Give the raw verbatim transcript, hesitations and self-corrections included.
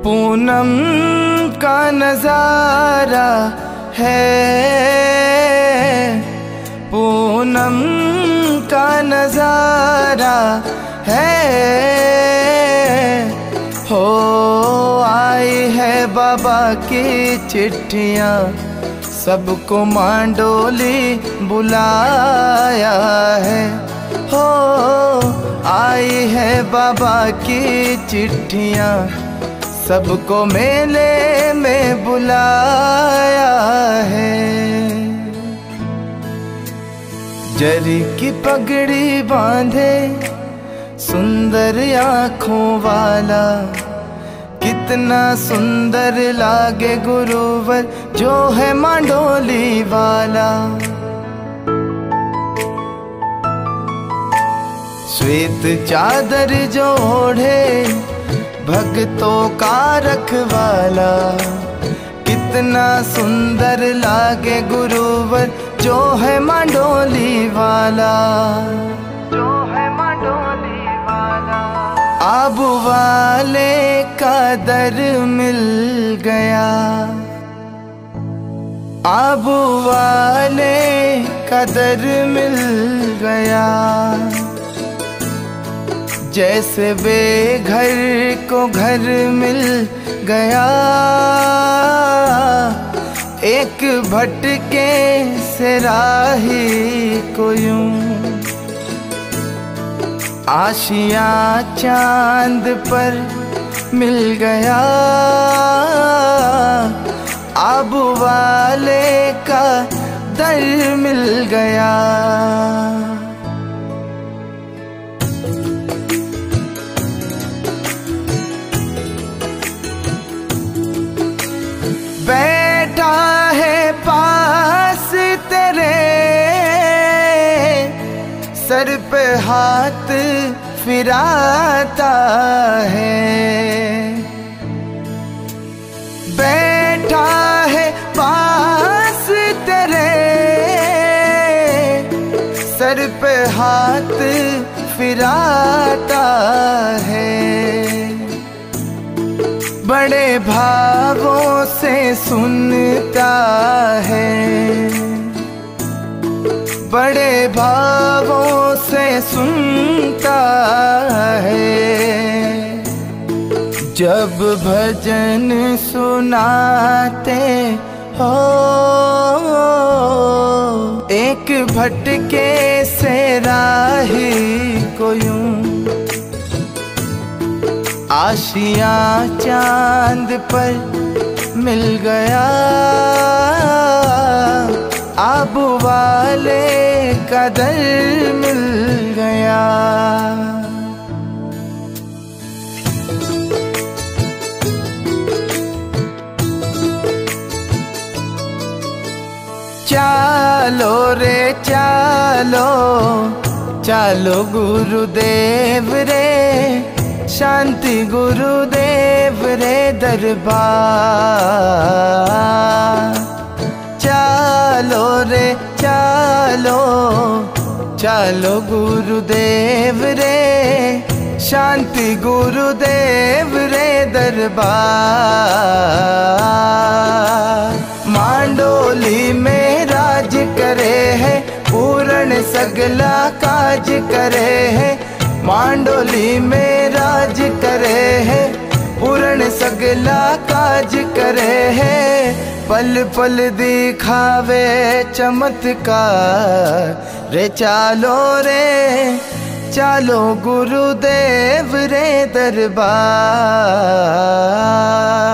पूनम का नजारा है, पूनम का नजारा है। हो आई है बाबा की चिट्ठियाँ, सबको मांडोली बुलाया है। हो आई है बाबा की चिट्ठियाँ, सबको मेले में बुलाया है। जरी की पगड़ी बांधे सुंदर आँखों वाला, कितना सुंदर लागे गुरुवर जो है मांडोली वाला। श्वेत चादर जो ओढ़े भक्तों का रखवाला, कितना सुंदर लागे गुरुवर जो है मांडोली वाला, जो है मांडोली वाला। आबू वाले का दर मिल गया, आबू वाले का दर मिल गया। जैसे बेघर को घर मिल गया, एक भटके से राही को यूं आशिया चांद पर मिल गया। आबू वाले का दर मिल गया। बैठा है पास तेरे, सर पे हाथ फिराता है। बैठा है पास तेरे, सर पे हाथ फिराता है। बड़े भावों से सुनता है, बड़े भावों से सुनता है। जब भजन सुनाते हो, एक भटके से राही को यूं आशिया चांद पर मिल गया। आबू वाले का दर मिल गया। चालो रे चालो, चालो गुरुदेव रे, शांति गुरुदेव रे दरबार। चालो रे चालो, चालो गुरुदेव रे, शांति गुरुदेव रे दरबार। मांडोली में राज करे है, पूर्ण सगला काज करे है। मांडोली में राज करे है, पूर्ण सगला काज करे है। पल पल दिखावे चमत्कार रे। चालो रे चालो गुरुदेव रे दरबार।